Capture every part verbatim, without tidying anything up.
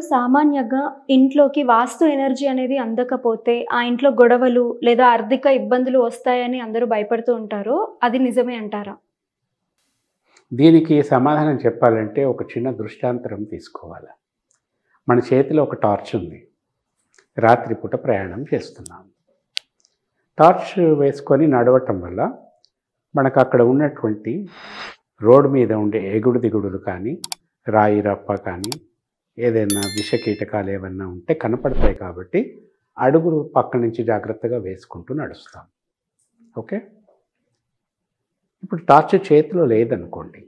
సామాన్యంగా ఇంట్లోకి వాస్తు ఎనర్జీ అనేది అందకపోతే ఆ ఇంట్లో గొడవలు లేదా ఆర్థిక ఇబ్బందులు వస్తాయని అందరూ భయపడుతూ ఉంటారు. అది నిజమే అంటారా? దీనికి సమాధానం చెప్పాలంటే ఒక చిన్న దృష్టాంతరం తీసుకోవాలి. మన చేతిలో ఒక టార్చ్ ఉంది. రాత్రిపూట ప్రయాణం చేస్తున్నాం. టార్చ్ వేసుకొని నడవటం వల్ల మనకు అక్కడ ఉన్నటువంటి రోడ్డు మీద ఉండే ఎగుడు దిగుడులు కానీ, రాయి రప్ప కానీ, ఏదైనా విషకీటకాలు ఏమన్నా ఉంటే కనపడతాయి కాబట్టి అడుగులు పక్క నుంచి జాగ్రత్తగా వేసుకుంటూ నడుస్తాం. ఓకే, ఇప్పుడు టార్చ్ చేతిలో లేదనుకోండి,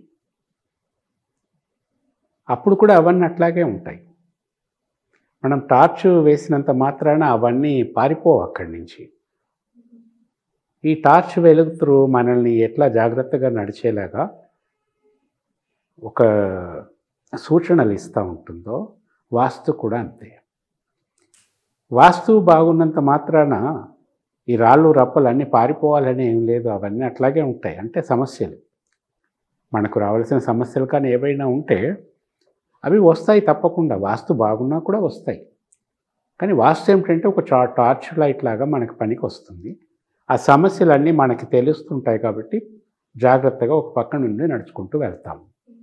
అప్పుడు కూడా అవన్నీ అట్లాగే ఉంటాయి. మనం టార్చ్ వేసినంత మాత్రాన అవన్నీ పారిపోవు అక్కడి నుంచి. ఈ టార్చ్ వెలుగుతూ మనల్ని ఎట్లా జాగ్రత్తగా నడిచేలాగా ఒక సూచనలు ఇస్తూ ఉంటుందో వాస్తు కూడా అంతే. వాస్తు బాగున్నంత మాత్రాన ఈ రాళ్ళు రప్పలు అన్నీ పారిపోవాలని ఏం లేదు, అవన్నీ అట్లాగే ఉంటాయి. అంటే సమస్యలు, మనకు రావాల్సిన సమస్యలు కానీ ఏవైనా ఉంటే అవి వస్తాయి తప్పకుండా. వాస్తు బాగున్నా కూడా వస్తాయి. కానీ వాస్తు ఏమిటంటే ఒక చా టార్చ్ లైట్ లాగా మనకి పనికి వస్తుంది. ఆ సమస్యలన్నీ మనకి తెలుస్తుంటాయి కాబట్టి జాగ్రత్తగా ఒక పక్క నుండి నడుచుకుంటూ వెళ్తాం.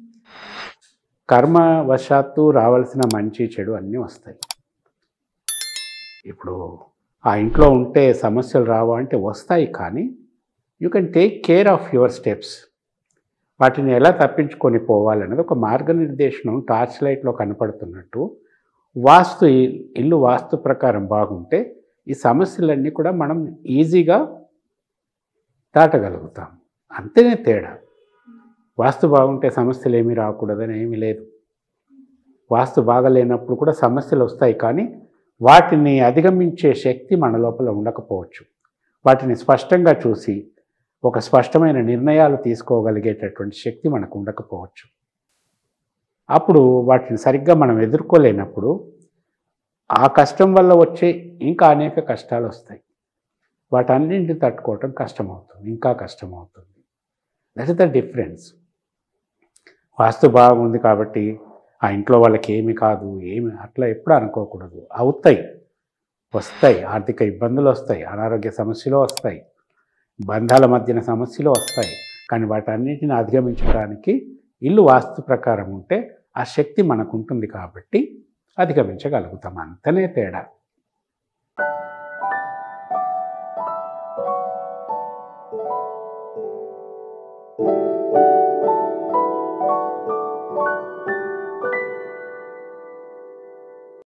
కర్మవశాత్తు రావాల్సిన మంచి చెడు అన్నీ వస్తాయి. ఇప్పుడు ఆ ఇంట్లో ఉంటే సమస్యలు రావా అంటే వస్తాయి, కానీ you can take care of your steps. వాటిని ఎలా తప్పించుకొని పోవాలనేది ఒక మార్గనిర్దేశనం టార్చ్ లైట్లో కనపడుతున్నట్టు వాస్తు ఇల్లు వాస్తు ప్రకారం బాగుంటే ఈ సమస్యలన్నీ కూడా మనం ఈజీగా దాటగలుగుతాం. అంతేనే తేడా. వాస్తు బాగుంటే సమస్యలు ఏమీ రాకూడదని ఏమీ లేదు. వాస్తు బాగలేనప్పుడు కూడా సమస్యలు వస్తాయి, కానీ వాటిని అధిగమించే శక్తి మన లోపల ఉండకపోవచ్చు. వాటిని స్పష్టంగా చూసి ఒక స్పష్టమైన నిర్ణయాలు తీసుకోగలిగేటటువంటి శక్తి మనకు ఉండకపోవచ్చు. అప్పుడు వాటిని సరిగ్గా మనం ఎదుర్కోలేనప్పుడు ఆ కష్టం వల్ల వచ్చే ఇంకా అనేక కష్టాలు వస్తాయి. వాటన్నింటిని తట్టుకోవటం కష్టమవుతుంది, ఇంకా కష్టమవుతుంది. That is the difference. వాస్తు బాగుంది కాబట్టి ఆ ఇంట్లో వాళ్ళకి ఏమి కాదు, ఏమి అట్లా ఎప్పుడు అనుకోకూడదు. అవుతాయి, వస్తాయి, ఆర్థిక ఇబ్బందులు వస్తాయి, అనారోగ్య సమస్యలు వస్తాయి, బంధాల మధ్యన సమస్యలు వస్తాయి. కానీ వాటన్నిటిని అధిగమించడానికి ఇల్లు వాస్తు ప్రకారం ఉంటే ఆ శక్తి మనకు ఉంటుంది కాబట్టి అధిగమించగలుగుతాం. అంతనే తేడా.